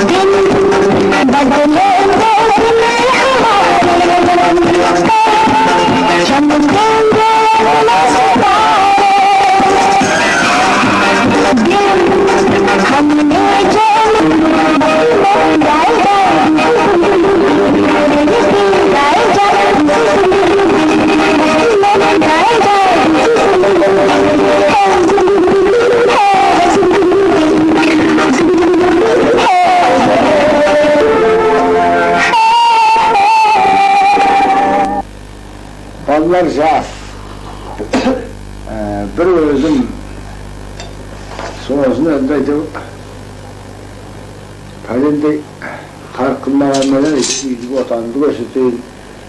Ballar jaf. Bir özüm soğuzunu öndeydi. Palinde tarkınmayanlara iyilik otandı gösterdi.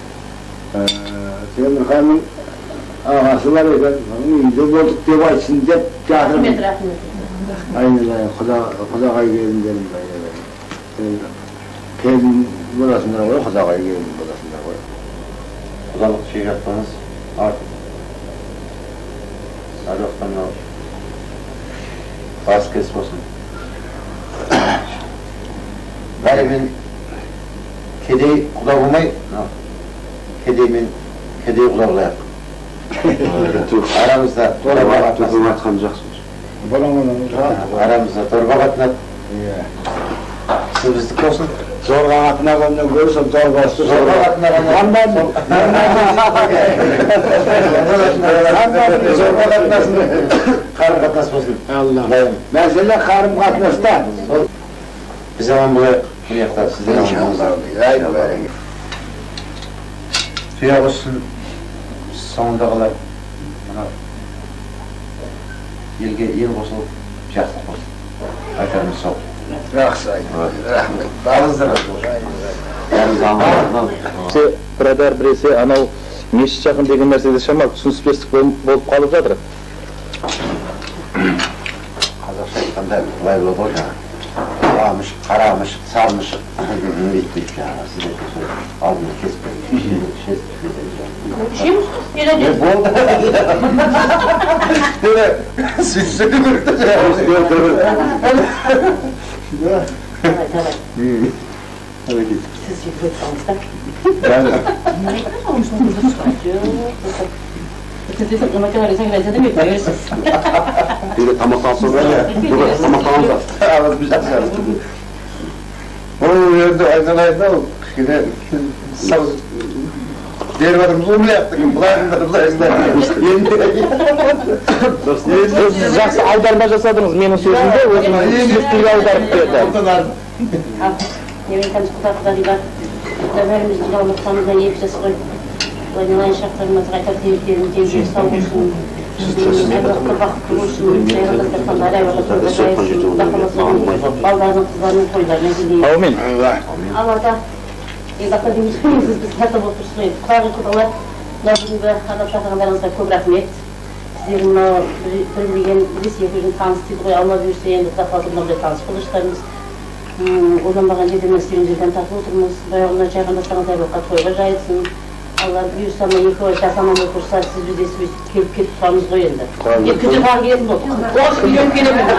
Temir Han'ın ağası var eken, iyilik olduk diye var içinde cahil. Aynen Kudakay gelin dedim ben. Pelin burasından var, Kudakay gelin burasından var. Kudalık şey yapmanız artık. Sadaktan ne olur? Bas kes olsun. Garimin kedeyi kulak olmay, kedeyimin kedeyi kulak olayak. Aramızda torba aramızda torba batınat. Sırrızlık olsun. Zorga atına konuda görürsem zorga olsun. Zorga atına konuda. Zorga atınasın. Karım katnası olsun. Allah. Mesela karım katnasında. Bir zaman buraya yakta sizden almamızlar. Suya olsun. Sonunda kadar yıl boşulup жақсы olsun. Aytarımız sol. Rahmet. Bağınızda Бірадар біресе анау мешіт жақын деген нәрседе шамалы түсініспестік болып қалып жатыр. Қазақша айтқанда былай болады ғой жаңағы. Құламыш, қарамыш, салмыш дейді жаңағы. Сіздер алдын кесіп болды. Сөйлесуге керек те Siz yıkılıp kalmışlar. Yani Ötesi yemek arasına giderse de bekliyorsunuz. bir de tamamlansın böyle. Burada tamamlansın. Ağız bir şey yaptı. O yerde aynalaydı o. Yine sağ diğer varımız onu yaptık. Bulayınlar. Siz жақсы аударма жасадыңыз менің сөзімде, өзінің түсініктігі аударып берді. Yemin tanış kutatları var. Ömerimiz Allah'tan yepyeni soy. Oynayan şartlarımız gayet tehlikeli, tecrübe sağ olsun. Evlatlı vakti olsun. Evlatlı kanlara evlatlı olsun. Ballarının kızlarının toylarına gidiyor. Amin. Allah'ta evlatlı dinleyicilerimiz biz hesap otursun. Kur'an-ı Kur'anlar Nabızın ve Hanım Şahranlarınızda çok rahmet. Sizlerin bilgen Rusiya gözün tanıştığı alma büyürse en de fazla tanış buluşlarımız. Olanmagan jedemeslerimizden takip oturmaz. Bayağına çayğanda sana da yok toyga jayılsın. Allah büyürse ama iki ay yaşamam otursa siz bize kelip tutamız koyunda. Küçük var gelin oldu. Hoş yürüyüp gelemedim.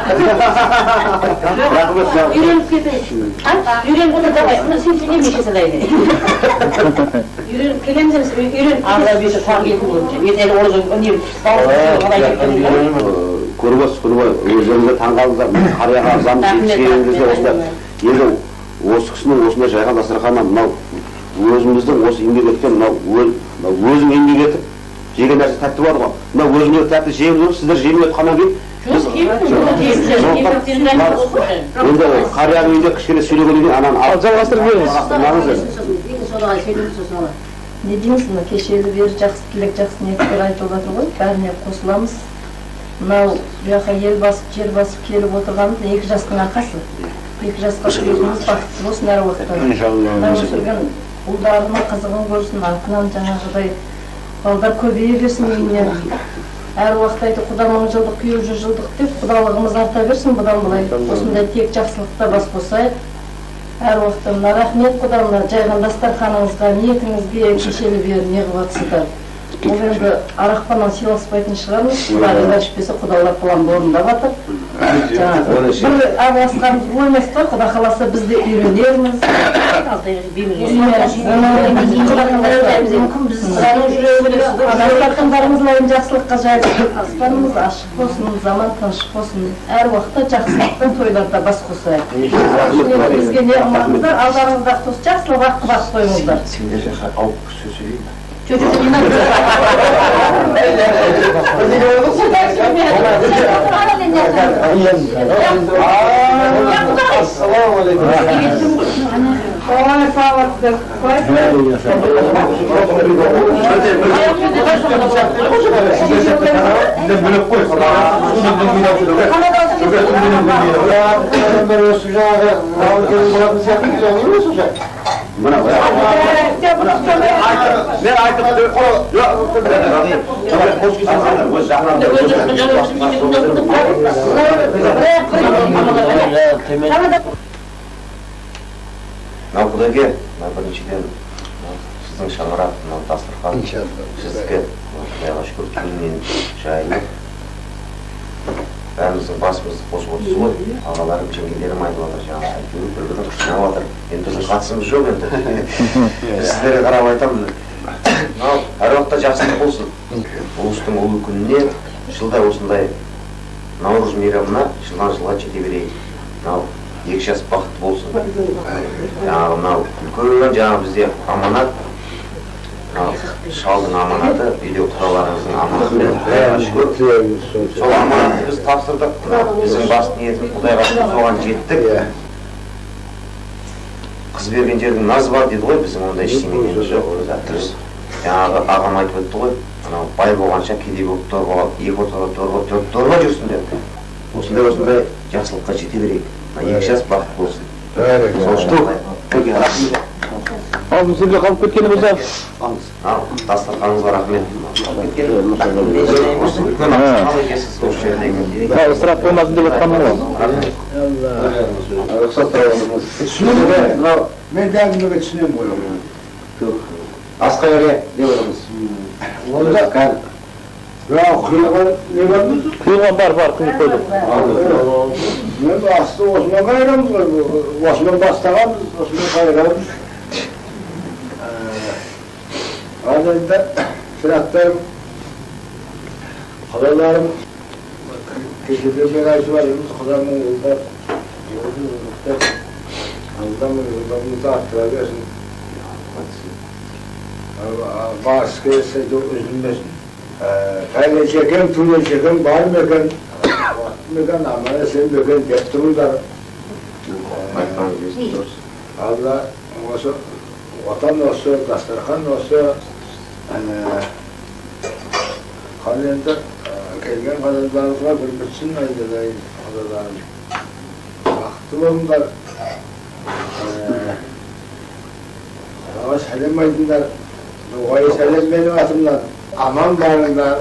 Yürüyüp gelemedim. Yürüyüp bunu da var. Bunu siz ne bir şeyse Yürüyüp gelemezsiniz. Yürüyüp Allah büyürse tam gelin olacak. Yeter olacak. Onu yürüyüp. Өзіңізді таңғалыңыздар, қарияға ағзамыз жеткізгеніңізде осында енді осы кісінің осындай жайған дастарханнан мынау өзіміздің осы еңбек еткен мынау өзің еңбек етіп жеген нәрсе тәтті бар ғой. Мынау өзімізді тәтті жейміз ғой, сіздер жемей отқаннан кейін енді қарияның үйінде кішкене сөйлегеннен кейін ананы алып жалғастырып беріңіз. Единственно, кешелі бері жақсы тілек, жақсы ниеттер айтып жатыр ғой, бәріне қосыламыз. Мынау бұяқа ел басып, жер басып келіп отырғанымыз 2 жастың арқасы. 2 жасқа өзіміз бақытты болсын әр уақытта. Мына өсірген ұлдарына қызығын көрсін, артынан жаңағыдай балдар көбейе берсін үйінен. Әр уақытта айтты, Құда 1000 жылдық, 100 жылдық деп, құдалығымыз арта берсін бұдан былай. Осындай тек жақсылықта бас қосайық. Әр уақытта мына рахмет Құда, мына жайған дастарханыңызға, ниетіңізге кешелі бері не қылып жатсыздар. Ол енді арақпаннан сыйласпайтын шығармыз. Құда шүпесі Құдалар планды орындап жатыр. Bir avasqamız olmaz da Xudo xolasa biz de öğrenirmiz. Anaslarımızla жақсылыққа жайып, аспанымыз ашық болсын, заман тыныштық болсын. Әр уақытта жақсылықтан тойларда бас қосайық. Бізге не қылмаңыздар, алдарыңызда тос жақсылық вақт қойыңыздар. Сендерге алып сөз сөйлейін. Құдайге, біріншіден сіздің шаңырақ, дастархан, сіздікі Құдайға шүкір кеңінен жайылып, бәріміздің басымызды қосып отырсыз ғой, ағаларым, жеңгелерім айтып жатыр, жаңағы әйтеуір бір-бірін қышынап жатыр. Енді біздің қатысымыз жоқ енді. Сіздерге қарап айтамын, әр уақытта жақсылық болсын. Ұлыстың ұлы күніне жылда осындай Наурыз мейрамына жылдан жылға жете берейік. Екі жас бақытты болсын. Жаңағы мынау үлкен жаңағы бізде аманат, шалдың аманаты, үйде құраларыңыздың аманатымен Құдайға шүкір. Сол аманатты біз тапсырдық. Біздің басты ниетіміз Құдайға шүкір соған жеттік. Қыз берген жердің назы бар дейді ғой, біздің ондай ештеңеміз жоқ. Жаңағы ағам айтып өтті ғой, бай болғанша кедей болып екі ортада торба жүрсін деп. Осындай жақсылыққа жете берейік. Екі жас бақыт болсын. Ал сізге қалып кеткені болса? Дастарханыңызға рахмет. Ысырап болмасын деп жатқаным ғой. Мен дәлімдігі түсінем ғой. Асқа өре деп отырмыз. Онда құйылған не бар ма? Құйылған бар, құйып қойдық. Мен асты осымен қайырамыз ғой, осымен бастағанбыз, осымен қайырамыз. Алдында шырақтарым, құдаларым, кешеде мен айтып барымыз, құдамың ұлдар, Allah'ımızı arttıra versin. Bazı kerese de üzülmesin. Kayla çeken, tüyle çeken, var meken, meken ama sen meken yaptırırlar. Allah olsa, vatan olsa, dastarhan olsa, kalende kelgen kadınlarımızla bir bitsin aydalayın kadınlarım. Vakti olunlar. Ağaç helemeydinler. Doğayı selam benim atımlar. Aman bağırlar.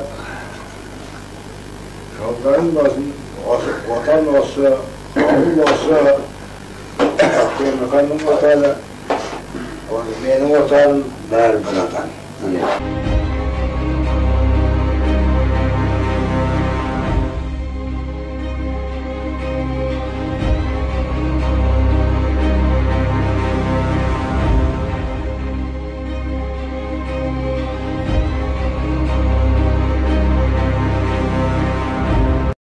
Yolların olsun, vatan olsa, oğul olsa, mekanın vatanı, benim vatanım der bir vatan.